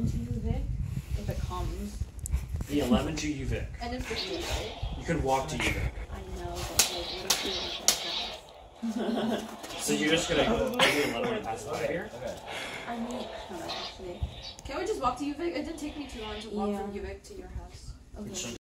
11 to Uvic if it comes. The 11 to Uvic. And it's 15, right? You could walk to Uvic. I know, but like, what if you want to So you're just gonna go to the 11 and pass by here? Okay. I mean, I don't know, actually. Can we just walk to Uvic? It didn't take me too long to walk from Uvic to your house. Okay.